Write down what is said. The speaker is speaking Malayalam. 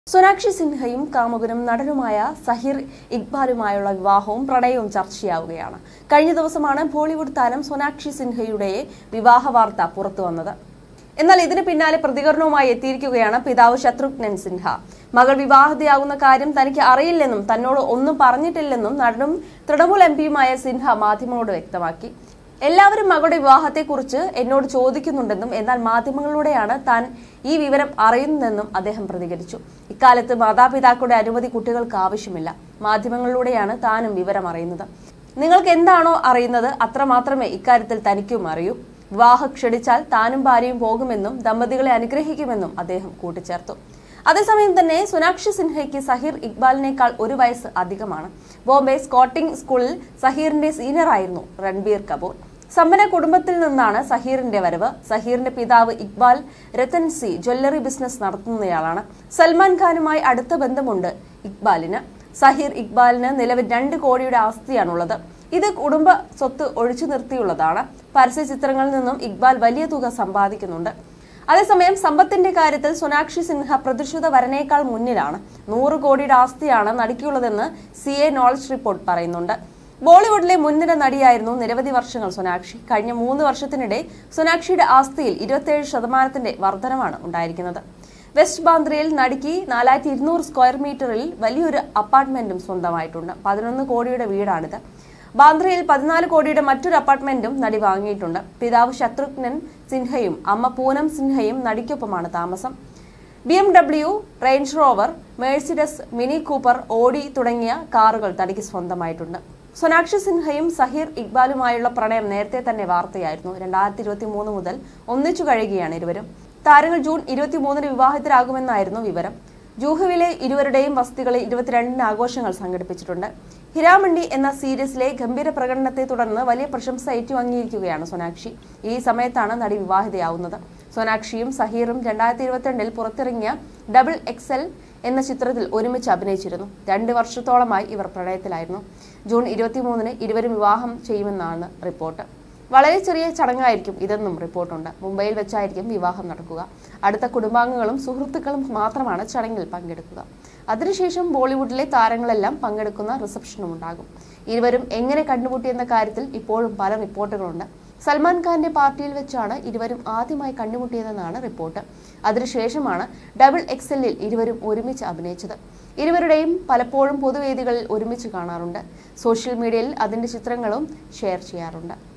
സോനാക്ഷി സിൻഹയും കാമുകനും നടനുമായ സഹീർ ഇക്ബാലുമായുള്ള വിവാഹവും പ്രണയവും ചർച്ചയാവുകയാണ്. കഴിഞ്ഞ ദിവസമാണ് ബോളിവുഡ് താരം സോനാക്ഷി സിൻഹയുടെ വിവാഹ വാർത്ത പുറത്തുവന്നത്. എന്നാൽ ഇതിന് പിന്നാലെ പ്രതികരണവുമായി എത്തിയിരിക്കുകയാണ് പിതാവ് ശത്രുഘ്നൻ സിൻഹ. മകൾ വിവാഹിതയാകുന്ന കാര്യം തനിക്ക് അറിയില്ലെന്നും തന്നോട് ഒന്നും പറഞ്ഞിട്ടില്ലെന്നും നടനും തൃണമൂൽ എംപിയുമായ സിൻഹ മാധ്യമങ്ങളോട് വ്യക്തമാക്കി. എല്ലാവരും മകളുടെ വിവാഹത്തെക്കുറിച്ച് എന്നോട് ചോദിക്കുന്നുണ്ടെന്നും എന്നാൽ മാധ്യമങ്ങളിലൂടെയാണ് താൻ ഈ വിവരം അറിയുന്നതെന്നും അദ്ദേഹം പ്രതികരിച്ചു. ഇക്കാലത്ത് മാതാപിതാക്കളുടെ അനുമതി കുട്ടികൾക്ക് ആവശ്യമില്ല. മാധ്യമങ്ങളിലൂടെയാണ് താനും വിവരം അറിയുന്നത്. നിങ്ങൾക്ക് എന്താണോ അറിയുന്നത് അത്രമാത്രമേ ഇക്കാര്യത്തിൽ തനിക്കും അറിയൂ. വിവാഹം ക്ഷണിച്ചാൽ താനും ഭാര്യയും പോകുമെന്നും ദമ്പതികളെ അനുഗ്രഹിക്കുമെന്നും അദ്ദേഹം കൂട്ടിച്ചേർത്തു. അതേസമയം തന്നെ സോനാക്ഷി സിൻഹയ്ക്ക് സഹീർ ഇക്ബാലിനേക്കാൾ 1 വയസ്സ് അധികമാണ്. ബോംബെ സ്കോട്ടിംഗ് സ്കൂളിൽ സഹീറിന്റെ സീനിയറായിരുന്നു രൺബീർ കപൂർ. സമ്പന്ന കുടുംബത്തിൽ നിന്നാണ് സഹീറിന്റെ വരവ്. സഹീറിന്റെ പിതാവ് ഇക്ബാൽ രത്തൻസി ജ്വല്ലറി ബിസിനസ് നടത്തുന്നയാളാണ്. സൽമാൻ ഖാനുമായി അടുത്ത ബന്ധമുണ്ട് ഇക്ബാലിന്. സഹീർ ഇക്ബാലിന് നിലവിൽ 2 കോടിയുടെ ആസ്തിയാണുള്ളത്. ഇത് കുടുംബ സ്വത്ത് ഒഴിച്ചു നിർത്തിയുള്ളതാണ്. പരസ്യ ചിത്രങ്ങളിൽ നിന്നും ഇക്ബാൽ വലിയ തുക സമ്പാദിക്കുന്നുണ്ട്. അതേസമയം സമ്പത്തിന്റെ കാര്യത്തിൽ സോനാക്ഷി സിൻഹ പ്രതിഷ്ഠിത വരനേക്കാൾ മുന്നിലാണ്. 100 കോടിയുടെ ആസ്തിയാണ് നടിക്കുള്ളതെന്ന് CA നോളജ് റിപ്പോർട്ട് പറയുന്നുണ്ട്. ബോളിവുഡിലെ മുൻനിര നടിയായിരുന്നു നിരവധി വർഷങ്ങൾ സോനാക്ഷി. കഴിഞ്ഞ 3 വർഷത്തിനിടെ സോനാക്ഷിയുടെ ആസ്തിയിൽ 27% വർധനമാണ് ഉണ്ടായിരിക്കുന്നത്. വെസ്റ്റ് ബാന്ദ്രയിൽ നടിക്ക് 4200 സ്ക്വയർ മീറ്ററിൽ വലിയൊരു അപ്പാർട്ട്മെന്റും സ്വന്തമായിട്ടുണ്ട്. 11 കോടിയുടെ വീടാണിത്. ബാന്ദ്രയിൽ 14 കോടിയുടെ മറ്റൊരു അപ്പാർട്ട്മെന്റും നടി വാങ്ങിയിട്ടുണ്ട്. പിതാവ് ശത്രുഘ്നൻ സിൻഹയും അമ്മ പൂനം സിൻഹയും നടിക്കൊപ്പമാണ് താമസം. BMW, Range Rover, Mercedes, Mini Cooper, Audi തുടങ്ങിയ കാറുകൾ നടിക്ക് സ്വന്തമായിട്ടുണ്ട്. സോനാക്ഷി സിൻഹയും സഹീർ ഇക്ബാലുമായുള്ള പ്രണയം നേരത്തെ തന്നെ വാർത്തയായിരുന്നു. 2023 മുതൽ ഒന്നിച്ചു കഴിയുകയാണ് ഇരുവരും. താരങ്ങൾ ജൂൺ 23-ന് വിവാഹിതരാകുമെന്നായിരുന്നു വിവരം. ജൂഹുവിലെ ഇരുവരുടെയും വസതികളിൽ 22-ന് ആഘോഷങ്ങൾ സംഘടിപ്പിച്ചിട്ടുണ്ട്. ഹിരാമണ്ഡി എന്ന സീരീസിലെ ഗംഭീര പ്രകടനത്തെ തുടർന്ന് വലിയ പ്രശംസ ഏറ്റുവാങ്ങിയിരിക്കുകയാണ് സോനാക്ഷി. ഈ സമയത്താണ് നടി വിവാഹിതയാവുന്നത്. സോനാക്ഷിയും സഹീറും 2022-ൽ പുറത്തിറങ്ങിയ ഡബിൾ XL എന്ന ചിത്രത്തിൽ ഒരുമിച്ച് അഭിനയിച്ചിരുന്നു. 2 വർഷത്തോളമായി ഇവർ പ്രണയത്തിലായിരുന്നു. ജൂൺ 23-ന് ഇരുവരും വിവാഹം ചെയ്യുമെന്നാണ് റിപ്പോർട്ട്. വളരെ ചെറിയ ചടങ്ങായിരിക്കും ഇതെന്നും റിപ്പോർട്ടുണ്ട്. മുംബൈയിൽ വെച്ചായിരിക്കും വിവാഹം നടക്കുക. അടുത്ത കുടുംബാംഗങ്ങളും സുഹൃത്തുക്കളും മാത്രമാണ് ചടങ്ങിൽ പങ്കെടുക്കുക. അതിനുശേഷം ബോളിവുഡിലെ താരങ്ങളെല്ലാം പങ്കെടുക്കുന്ന റിസപ്ഷനും ഉണ്ടാകും. ഇരുവരും എങ്ങനെ കണ്ടുമുട്ടിയെന്ന കാര്യത്തിൽ ഇപ്പോഴും പല റിപ്പോർട്ടുകളുണ്ട്. സൽമാൻ ഖാന്റെ പാർട്ടിയിൽ വെച്ചാണ് ഇരുവരും ആദ്യമായി കണ്ടുമുട്ടിയതെന്നാണ് റിപ്പോർട്ട്. അതിനുശേഷമാണ് ഡബിൾ XLൽ ഇരുവരും ഒരുമിച്ച് അഭിനയിച്ചത്. ഇരുവരുടെയും പലപ്പോഴും പൊതുവേദികളിൽ ഒരുമിച്ച് കാണാറുണ്ട്. സോഷ്യൽ മീഡിയയിൽ അതിന്റെ ചിത്രങ്ങളും ഷെയർ ചെയ്യാറുണ്ട്.